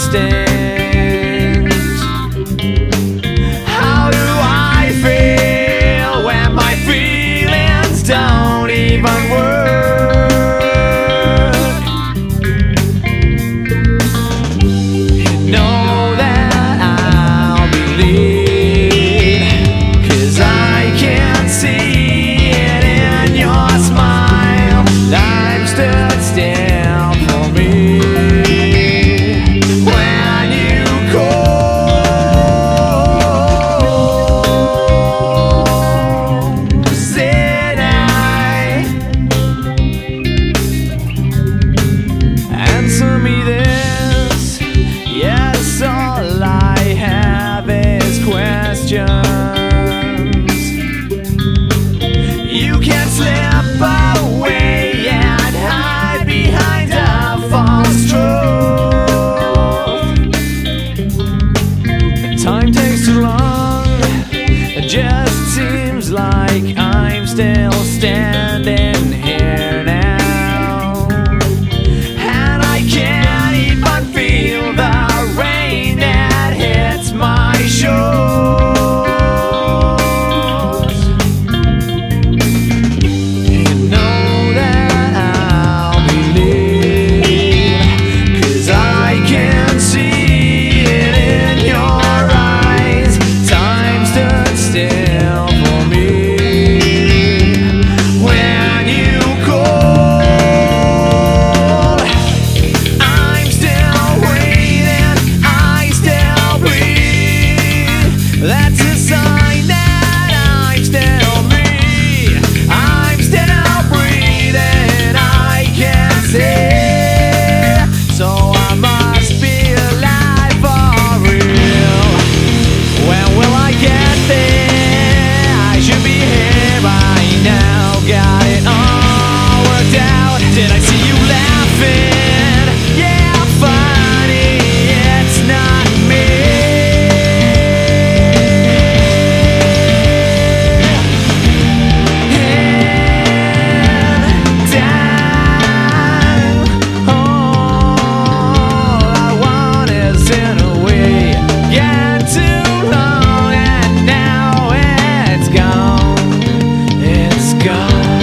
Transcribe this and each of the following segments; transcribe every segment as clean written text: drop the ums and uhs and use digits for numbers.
distant. How do I feel when my feelings don't even work? You know that I'll believe, 'cause I can't see it in your smile. Time stood still for me when you called. Said I, answer me this, yes, all I have is questions. You can't slip away and hide behind a false truth. Time takes too long, it just seems like I'm still standing here now, and I can't even feel the rain that hits my shores. You know that I'll believe, 'cause I can see it in your eyes. Time stood still for me when you called. I'm still waiting, I still breathe. That's a sign that I'm still me. I'm still breathing, I can see. So I must be alive for real. When will I get there? I should be here by now. Got it all worked out. Did I see you laughing? Yeah, funny, it's not me. And down, all I want is in a way. Got too long and now it's gone. It's gone.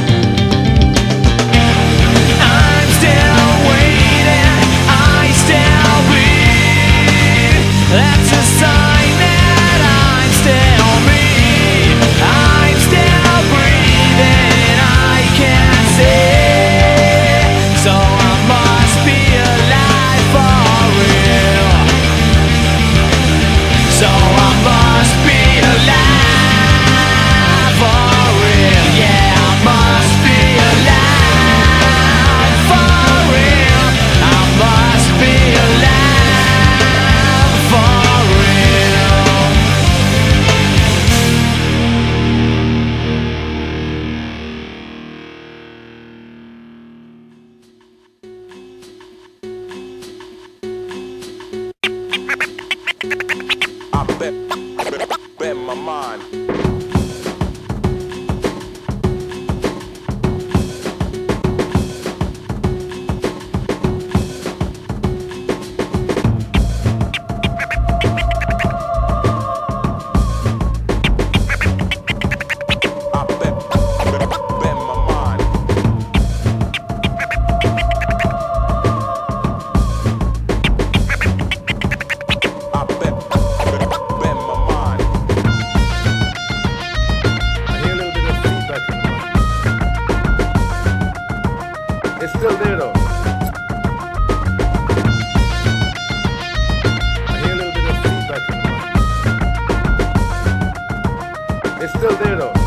I'm still waiting, I still breathe. That's a sign that I'm still me. I'm still breathing, I can see. So I must be alive for real. So I must be alive for real. Yeah, I must be alive for real. I must be alive for real. I bet my mind. I bet my mind. I bet my mind. I hear a little bit of feedback in the mic. It's still there though. I hear a little bit of feedback in the mic. It's still there though.